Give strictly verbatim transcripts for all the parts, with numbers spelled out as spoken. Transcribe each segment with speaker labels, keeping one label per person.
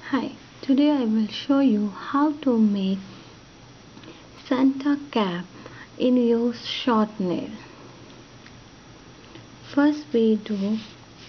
Speaker 1: Hi, today I will show you how to make Santa cap in use short nail. First we do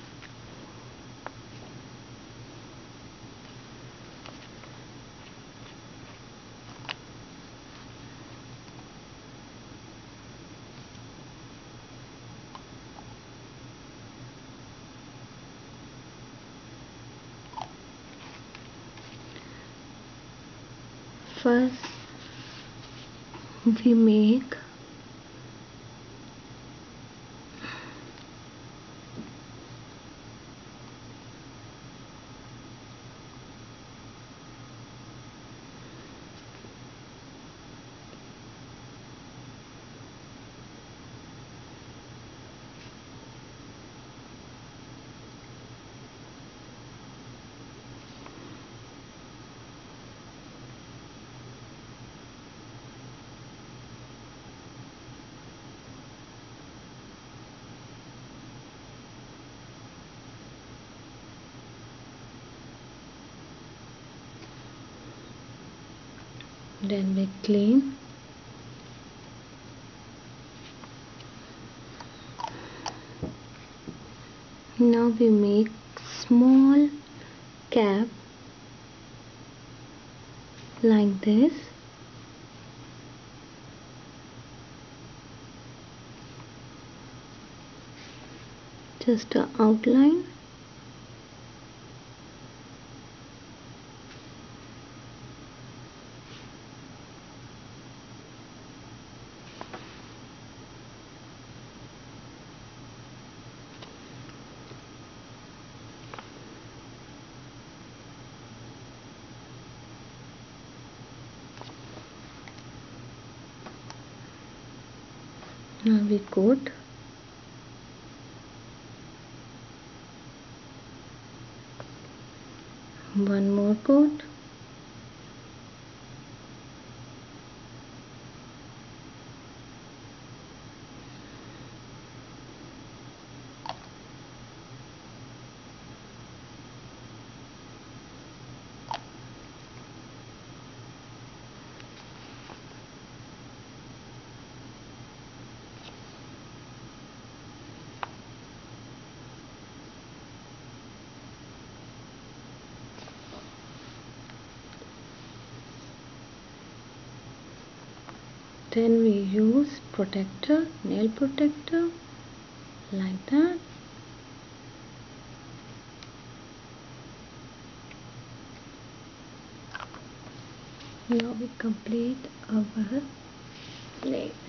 Speaker 1: first we make then we clean. Now we make small cap like this. Just an outline. Now we coat. One more coat. Then we use protector, nail protector, like that. Now we complete our nail.